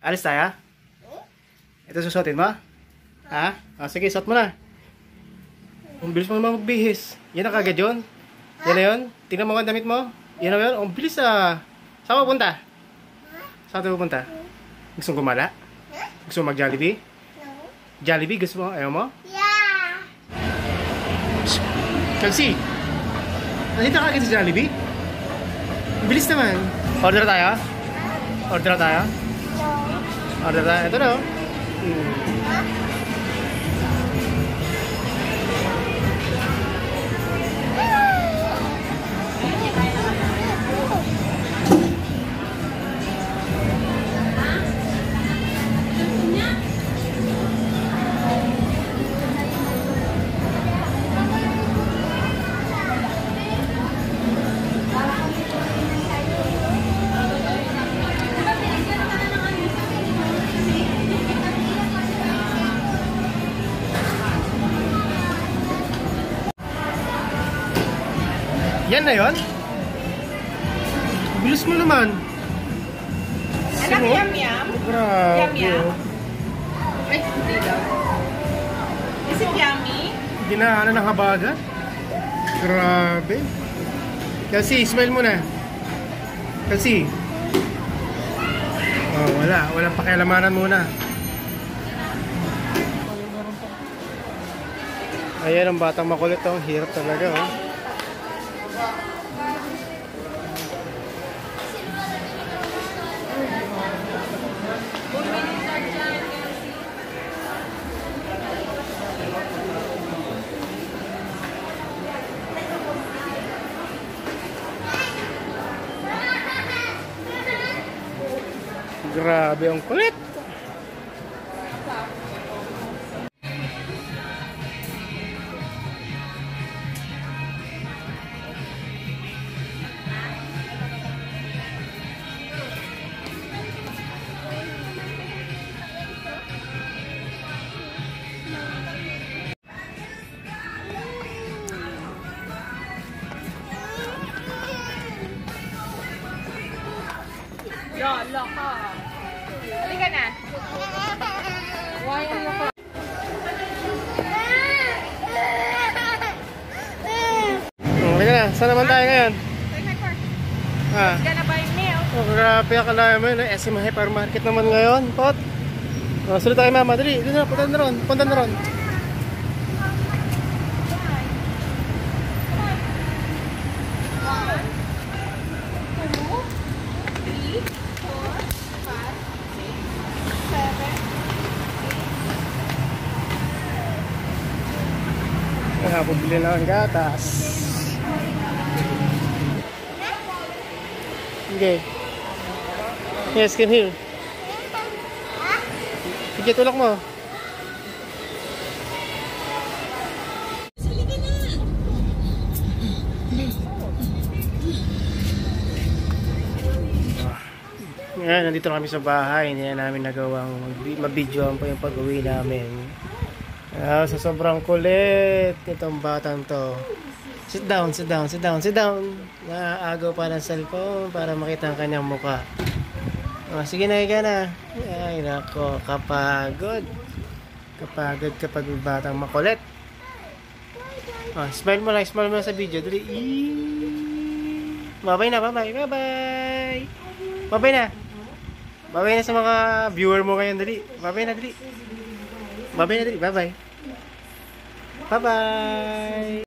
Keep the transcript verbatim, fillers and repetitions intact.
Alis tayo? Ito susuotin mo? Ha? Ah, sige, suot mo na. Ang bilis mo naman magbihis. Yan na kagad yun? Yan na yun? Tingnan mo ang damit mo? Yan na yun? Ang bilis ah. Saan mo pupunta? Saan tayo pupunta? Gusto mo gumala? Gusto mo mag-Jollibee? Jollibee? Gusto mo? Ayaw mo? Yeah! Chelsea! Nandito ka agad sa Jollibee? Ang bilis naman. Order tayo? Order tayo? Order tayo? Ito na oh. Hmm. Yan na yun? Bilis mo naman. Anak, yum yum? Grabe. Yum yum? Ay, hindi daw. Is it yummy? Ginaanan ng habagat. Grabe. Kasi, smile mo na. Kasi. Oh, wala. Walang pakialamanan muna. Ayan ang batang makulit. Oh. Hirap talaga. Oh. Grabe ang kulit. Lolo ka. Halika na. Why ano ka? Okay na. Saan naman tayo ngayon? Take my car. Ah. Gonna buy milk. Oh, grabe. Akala mo yun. S M Hypermarket naman ngayon. Pot. Oh, sulit tayo mama. Dali. Dali na. Punta na ron. Punta na ron. Kaya bumili na ang gatas. Okay. Yes, come here. Sige, tulak mo. Ngayon, nandito kami sa bahay. Hindi na namin nagawang mabidyoan pa yung pag-uwi namin. Ah, sa sobrang kulit itong batang to. Sit down, sit down, sit down, sit down. Naaagaw pa ng cellphone para makita ang kanyang muka. Oh, sige na, higa na. Ay, nako, kapagod. Kapagod kapag may batang makulit. Oh, smile mo lang, smile mo lang sa video. Dali. Bye-bye na, bye-bye, bye-bye. Bye-bye na. Bye-bye na sa mga viewer mo ngayon, dali. Bye-bye na, dali. Bye-bye na, dali. Bye-bye. Bye-bye!